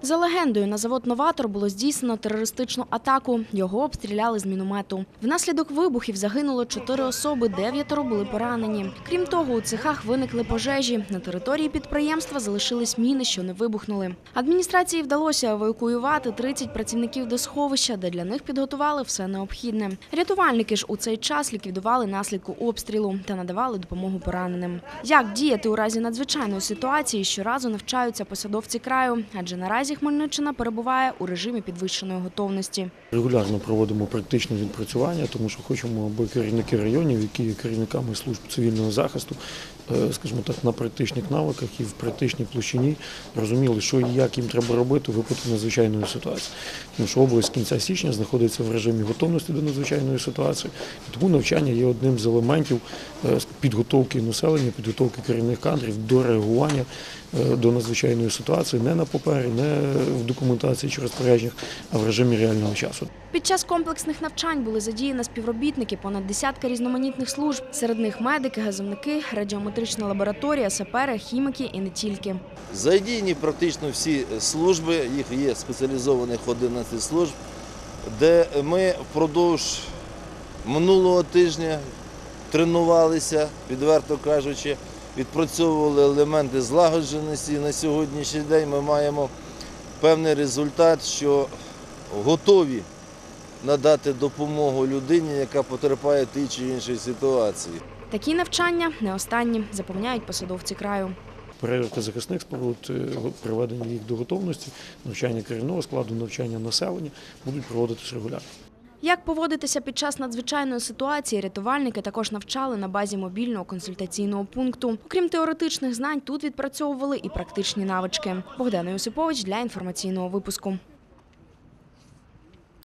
За легендою, на завод «Новатор» було здійснено терористичну атаку. Його обстріляли з міномету. Внаслідок вибухів загинуло 4 особи, 9 були поранені. Крім того, у цехах виникли пожежі. На території підприємства залишились міни, що не вибухнули. Адміністрації вдалося евакуювати 30 працівників до сховища, де для них підготували все необхідне. Рятувальники ж у цей час ліквідували наслідки обстрілу та надавали допомогу пораненим. Як діяти у разі надзвичайної ситуації, щоразу навчаються посадовці краю, адже наразі Хмельниччина перебуває у режимі підвищеної готовності. Регулярно проводимо практичне відпрацювання, тому що хочемо, аби керівники районів, які є керівниками служб цивільного захисту, скажімо так, на практичних навиках і в практичній площині розуміли, що і як їм треба робити у випадку надзвичайної ситуації. Тому що область з кінця січня знаходиться в режимі готовності до надзвичайної ситуації, тому навчання є одним з елементів підготовки населення, підготовки керівних кадрів до реагування до надзвичайної ситуації не на папері, не в документації чи розпорядженнях, а в режимі реального часу. Під час комплексних навчань були задіяні співробітники понад десятка різноманітних служб. Серед них медики, газовники, радіометрична лабораторія, сапери, хіміки і не тільки. Задіяні практично всі служби, їх є спеціалізованих 11 служб, де ми впродовж минулого тижня тренувалися, відверто кажучи, відпрацьовували елементи злагодженості. На сьогоднішній день ми маємо певний результат, що готові надати допомогу людині, яка потерпає в тій чи іншій ситуації. Такі навчання не останні, запевняють посадовці краю. Перевірка захисних споруд, приведення їх до готовності, навчання керівного складу, навчання населення будуть проводитися регулярно. Як поводитися під час надзвичайної ситуації, рятувальники також навчали на базі мобільного консультаційного пункту. Окрім теоретичних знань, тут відпрацьовували і практичні навички. Богдана Юсипович для інформаційного випуску.